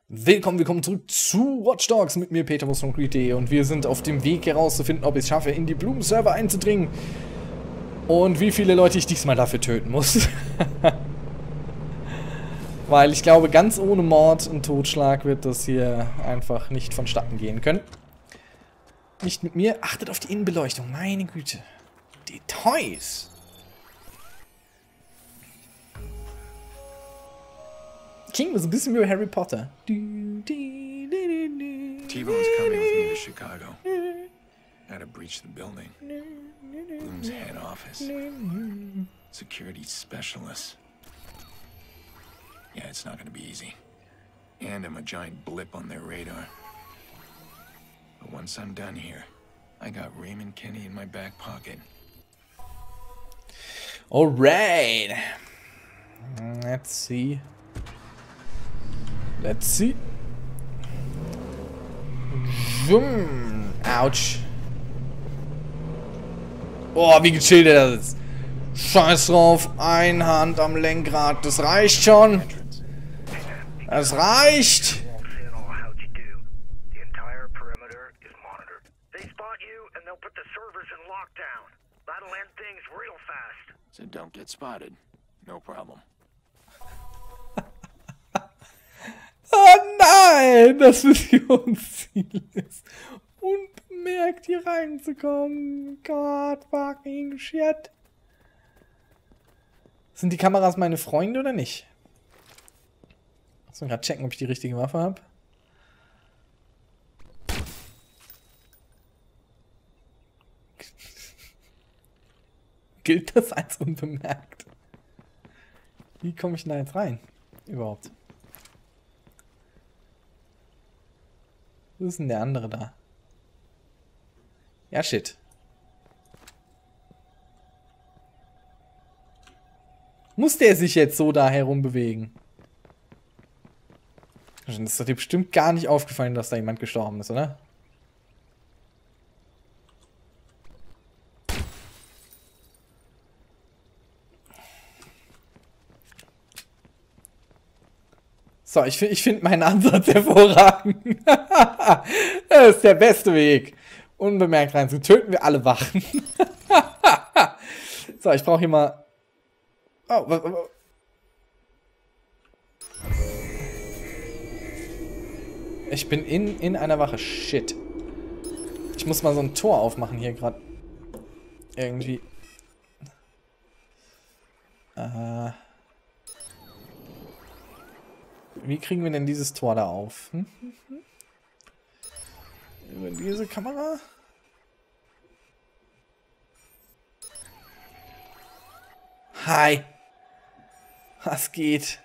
Willkommen zurück zu Watch Dogs mit mir, Peter von Creed.de, und wir sind auf dem Weg herauszufinden, ob ich es schaffe, in die Blumen-Server einzudringen und wie viele Leute ich diesmal dafür töten muss. Weil ich glaube, ganz ohne Mord und Totschlag wird das hier einfach nicht vonstatten gehen können. Nicht mit mir. Achtet auf die Innenbeleuchtung, meine Güte. Details. Klingt so ein bisschen wie Harry Potter. T-Bone's coming with me to Chicago. Gotta breach the building. Bloom's head office. Security specialist. Yeah, it's not gonna be easy. And I'm a giant blip on their radar. But once I'm done here, I got Raymond Kenny in my back pocket. Alright. Let's see. Let's see. Ouch. Oh, wie gechillt er das ist. Scheiß drauf. Eine Hand am Lenkrad. Das reicht schon. Das reicht. So don't get spotted. No problem. Oh nein, das Missionsziel ist, unbemerkt hier reinzukommen. God fucking shit. Sind die Kameras meine Freunde oder nicht? Muss mal gerade checken, ob ich die richtige Waffe habe. Gilt das als unbemerkt? Wie komme ich denn da jetzt rein? Überhaupt. Wo ist denn der andere da? Ja, shit. Muss der sich jetzt so da herum bewegen? Das ist doch dir bestimmt gar nicht aufgefallen, dass da jemand gestorben ist, oder? So, ich finde meinen Ansatz hervorragend. Das ist der beste Weg. Unbemerkt rein. So töten wir alle Wachen. So, ich brauche hier mal... Oh, ich bin in einer Wache. Shit. Ich muss mal so ein Tor aufmachen hier gerade. Irgendwie. Wie kriegen wir denn dieses Tor da auf? Über diese Kamera? Hi. Was geht?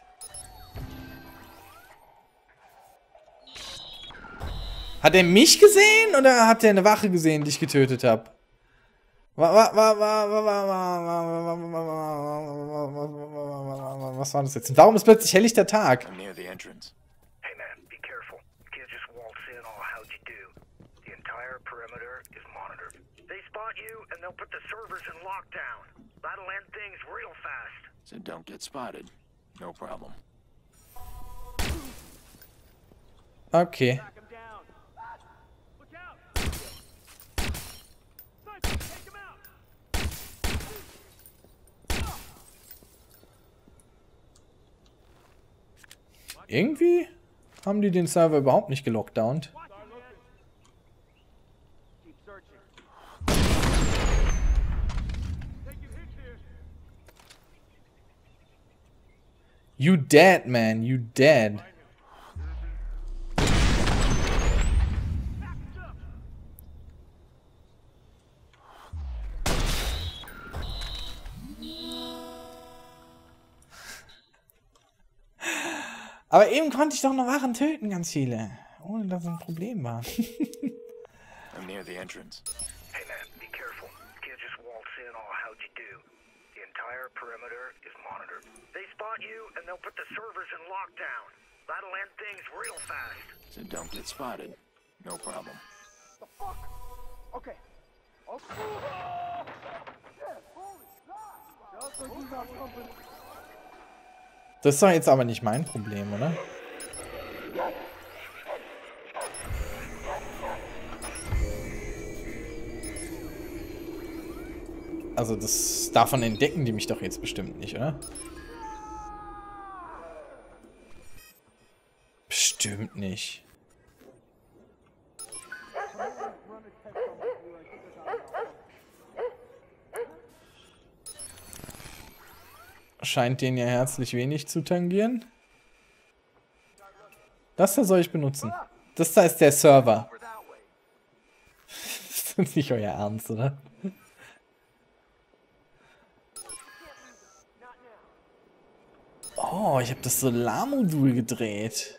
Hat er mich gesehen oder hat er eine Wache gesehen, die ich getötet habe? Was war das jetzt? Warum ist plötzlich helllichter Tag? So don't get spotted. No problem. Okay. Irgendwie haben die den Server überhaupt nicht gelockdownt. You dead, man. You dead. Aber eben konnte ich doch noch Wachen töten, ganz viele. Ohne dass es ein Problem war. I'm near the entrance. Hey man, be careful. Can't just waltz in all how'd you do. The entire perimeter is monitored. They spot you and they'll put the servers in lockdown. That'll end things real fast. So don't get spotted. No problem. The fuck? Okay. Okay. Shit, holy God. Just like you got something. Das ist doch jetzt aber nicht mein Problem, oder? Also davon entdecken die mich doch jetzt bestimmt nicht, oder? Bestimmt nicht. Scheint den ja herzlich wenig zu tangieren. Das da soll ich benutzen. Das da ist der Server. Das ist nicht euer Ernst, oder? Oh, ich habe das Solarmodul gedreht.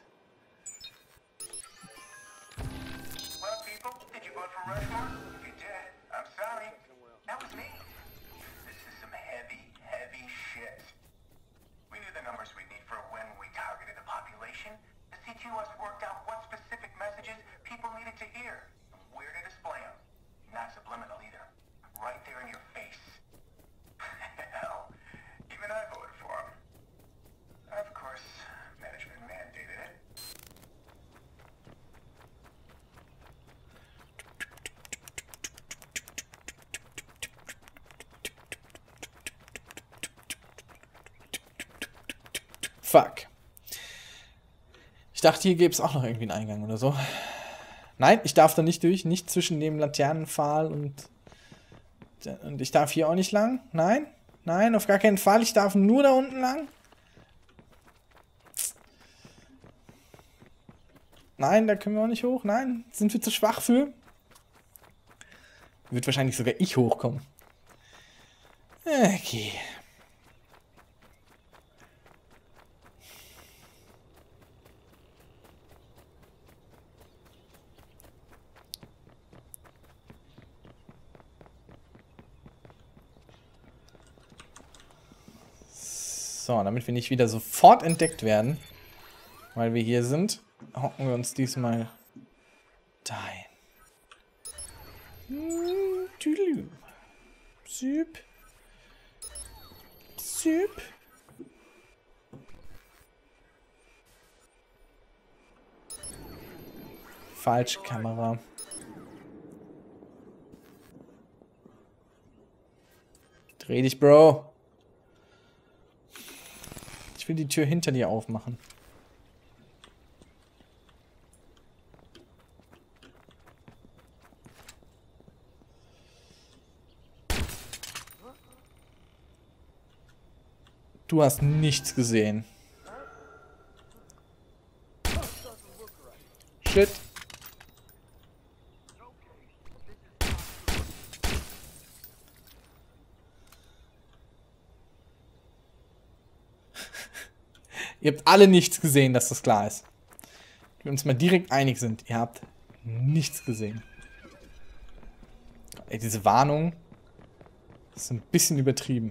Fuck. Ich dachte, hier gäbe es auch noch irgendwie einen Eingang oder so. Nein, ich darf da nicht durch. Nicht zwischen dem Laternenpfahl und ich darf hier auch nicht lang. Nein, nein, auf gar keinen Fall. Ich darf nur da unten lang. Nein, da können wir auch nicht hoch. Nein, sind wir zu schwach für. Wird wahrscheinlich sogar ich hochkommen. Okay. So, damit wir nicht wieder sofort entdeckt werden, weil wir hier sind, hocken wir uns diesmal dahin. Süp. Süp. Falsche Kamera. Dreh dich, Bro. Ich will die Tür hinter dir aufmachen. Du hast nichts gesehen. Shit. Ihr habt alle nichts gesehen, dass das klar ist. Wir uns mal direkt einig sind. Ihr habt nichts gesehen. Ey, diese Warnung ist ein bisschen übertrieben.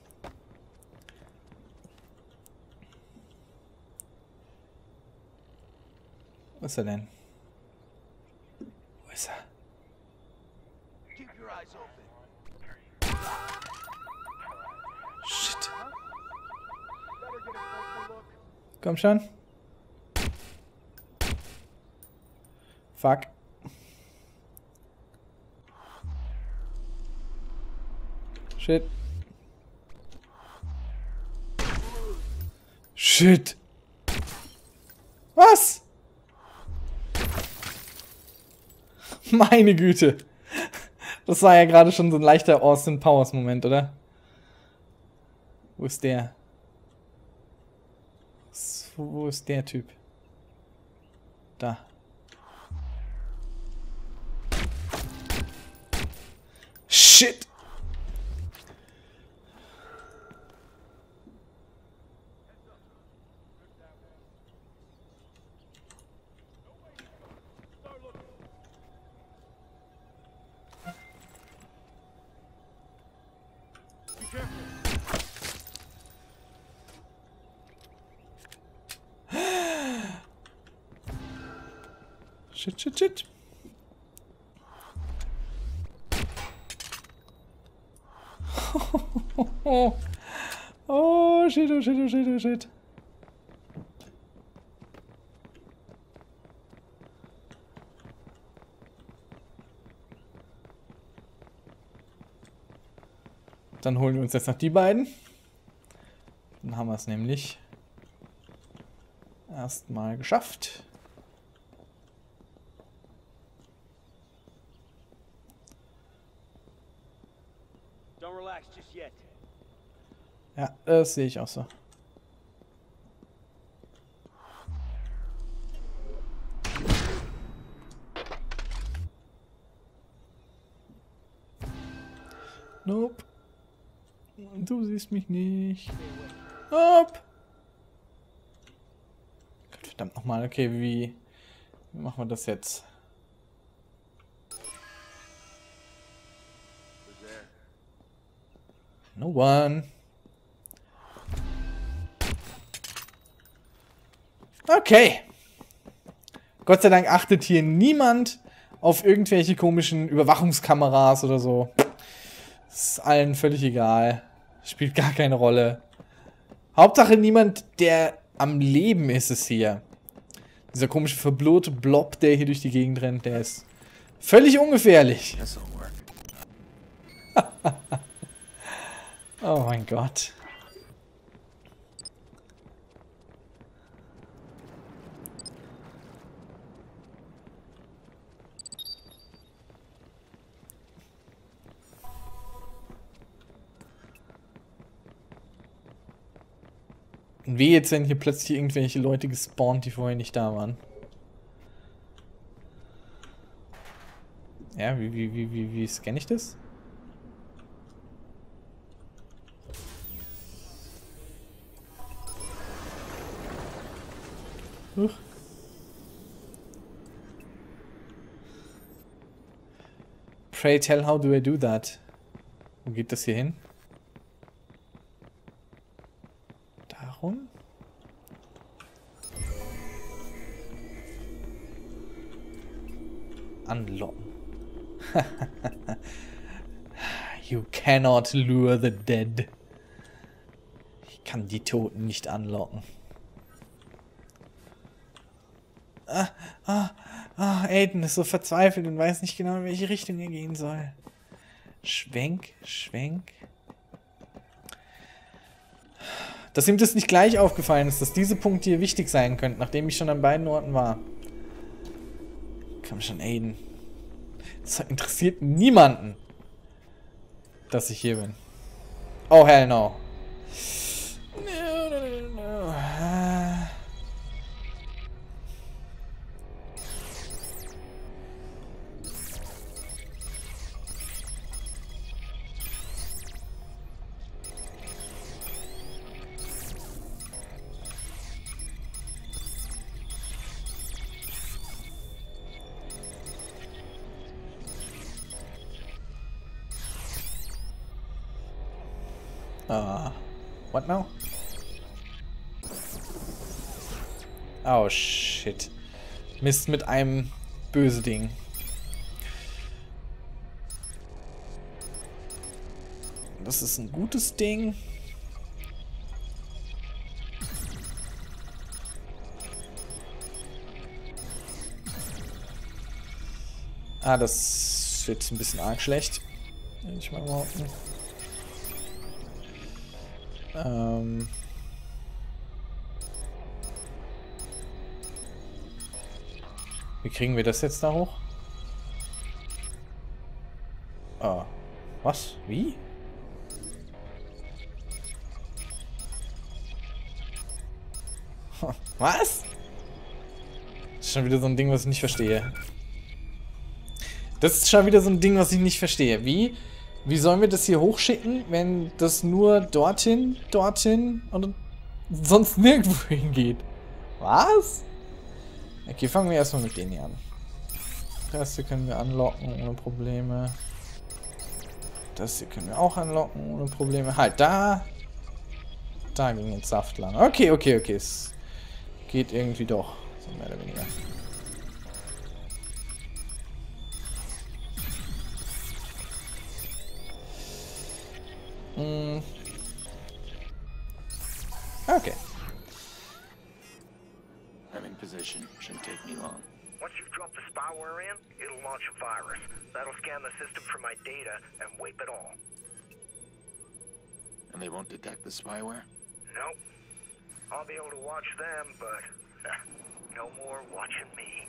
Wo ist er denn? Wo ist er? Shit. Komm schon. Fuck. Shit. Shit. Was? Meine Güte. Das war ja gerade schon so ein leichter Austin Powers Moment, oder? Wo ist der? Wo ist der Typ? Da. Shit! Shit, shit, shit. Oh, shit, oh, shit, oh, shit, oh, shit. Dann holen wir uns jetzt noch die beiden. Dann haben wir es nämlich erstmal geschafft. Ja, das sehe ich auch so. Nope. Du siehst mich nicht. Nope. Gott, verdammt nochmal. Okay, wie machen wir das jetzt? No one. Okay. Gott sei Dank achtet hier niemand auf irgendwelche komischen Überwachungskameras oder so. Ist allen völlig egal. Spielt gar keine Rolle. Hauptsache niemand, der am Leben ist es hier. Dieser komische verblurrte Blob, der hier durch die Gegend rennt, der ist völlig ungefährlich. Oh mein Gott. Und wie jetzt, wenn hier plötzlich irgendwelche Leute gespawnt, die vorher nicht da waren. Ja, wie scanne ich das? Huch. Pray tell, how do I do that? Wo geht das hier hin? Darum? Anlocken. You cannot lure the dead. Ich kann die Toten nicht anlocken. Aiden ist so verzweifelt und weiß nicht genau, in welche Richtung er gehen soll. Schwenk, schwenk. Dass ihm das nicht gleich aufgefallen ist, dass diese Punkte hier wichtig sein könnten, nachdem ich schon an beiden Orten war. Komm schon, Aiden. Das interessiert niemanden, dass ich hier bin. Oh, hell no. No. What now? Oh, shit. Mist mit einem böse Ding. Das ist ein gutes Ding. Ah, das wird ein bisschen arg schlecht. Will ich mal behaupten. Wie kriegen wir das jetzt da hoch? Ah, was? Wie? Was? Das ist schon wieder so ein Ding, was ich nicht verstehe. Das ist schon wieder so ein Ding, was ich nicht verstehe. Wie sollen wir das hier hochschicken, wenn das nur dorthin und sonst nirgendwo hingeht? Was? Okay, fangen wir erstmal mit denen hier an. Das hier können wir anlocken ohne Probleme. Das hier können wir auch anlocken ohne Probleme. Halt, da ging jetzt Saft lang. Okay. Es geht irgendwie doch. So mehr oder weniger. Okay. I'm in position. Shouldn't take me long. Once you've dropped the spyware in, it'll launch a virus. That'll scan the system for my data and wipe it all. And they won't detect the spyware? Nope. I'll be able to watch them, but no more watching me.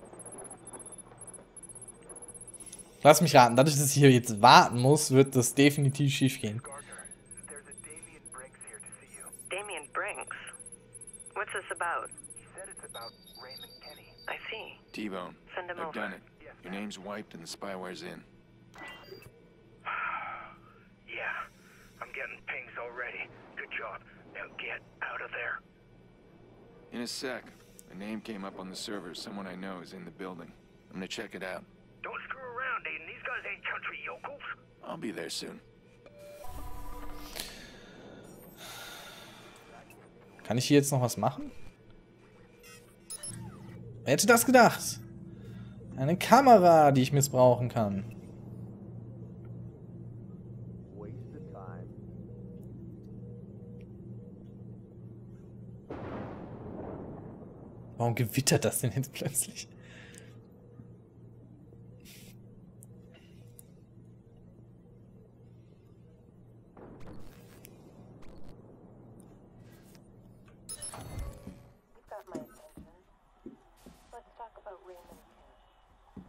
Lass mich raten, dadurch, dass ich hier jetzt warten muss, wird das definitiv schief gehen. Gardner, there's a Damien Brinks here to see you. Damien Brinks? What's this about? He said it's about Raymond Kenny. I see. T-Bone, Send him I've over. done it. Your name's wiped and the spyware's in. Yeah, I'm getting pings already. Good job. Now get out of there. In a sec. A name came up on the server. Someone I know is in the building. I'm gonna check it out. Don't screw around, Aiden. These guys ain't country yokels. I'll be there soon. Kann ich hier jetzt noch was machen? Wer hätte das gedacht? Eine Kamera, die ich missbrauchen kann. Warum gewittert das denn jetzt plötzlich? You've got my attention. Let's talk about Raymond Kenny.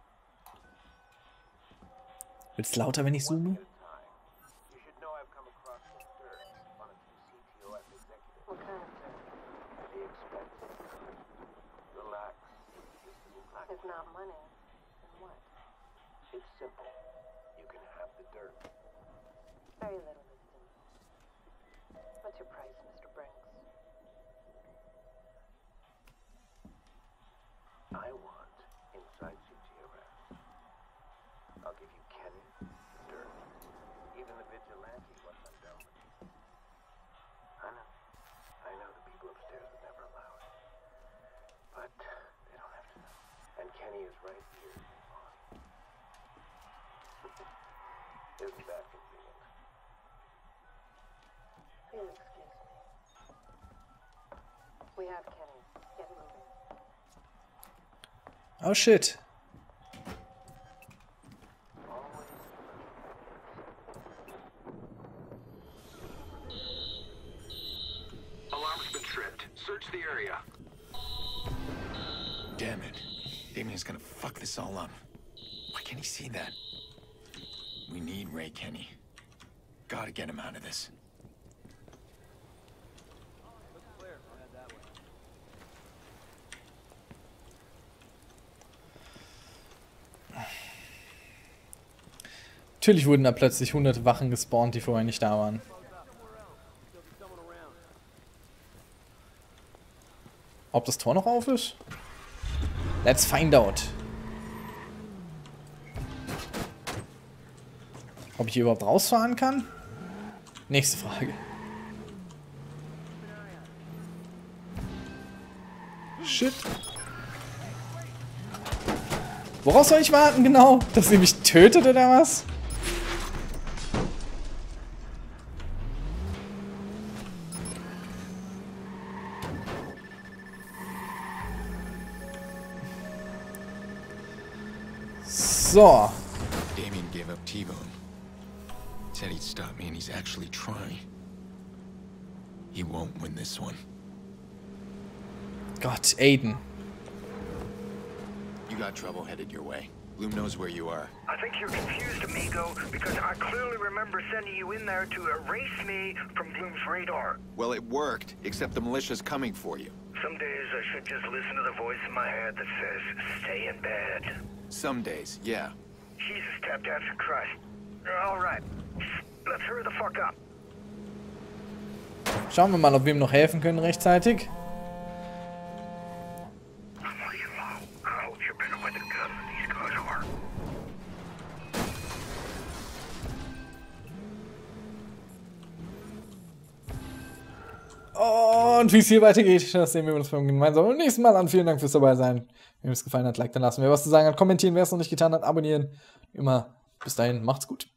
Wird's lauter, wenn ich zoome? You should know I've come across some dirt on a few CTOS executives. What kind of dirt? The expensive. Relax. This isn't black. If not money, then what? It's simple. You can have the dirt. Very little is simple. What's your price, Mr. Brinks? I want inside CTOS. I'll give you Kenny, dirt, even the vigilante once I'm done with you. I know the people upstairs would never allow it. But they don't have to know. And Kenny is right here. Isn't that convenient? Please excuse me. We have Kenny. Get moving. Oh shit. Alarm's been tripped. Search the area. Damn it. Damien's gonna fuck this all up. Why can't he see that? We need Ray Kenny. Gotta get him out of this. Natürlich wurden da plötzlich hunderte Wachen gespawnt, die vorher nicht da waren. Ob das Tor noch auf ist? Let's find out. Ob ich hier überhaupt rausfahren kann? Nächste Frage. Shit. Woraus soll ich warten genau? Dass sie mich tötet oder was? So. Damien gave up T-Bone. Said he'd stop me and he's actually trying. He won't win this one. Gott, Aiden. You got trouble headed your way. Bloom knows where you are. I think you're confused, amigo, because I clearly remember sending you in there to erase me from Bloom's radar. Well, it worked, except the militia's coming for you. Some days I should just listen to the voice in my head that says, stay in bed. Some days, yeah. Jesus, tap dancing Christ. All right, let's hurry the fuck up. Schauen wir mal, ob wir ihm noch helfen können rechtzeitig. I'm laying low. I hope you're better with a gun than these guys are. Und wie es hier weitergeht, das sehen wir uns beim gemeinsamen nächsten Mal an. Vielen Dank fürs dabei sein. Wenn euch es gefallen hat, like dann lassen. Wer was zu sagen hat, kommentieren. Wer es noch nicht getan hat, abonnieren. Immer bis dahin, macht's gut.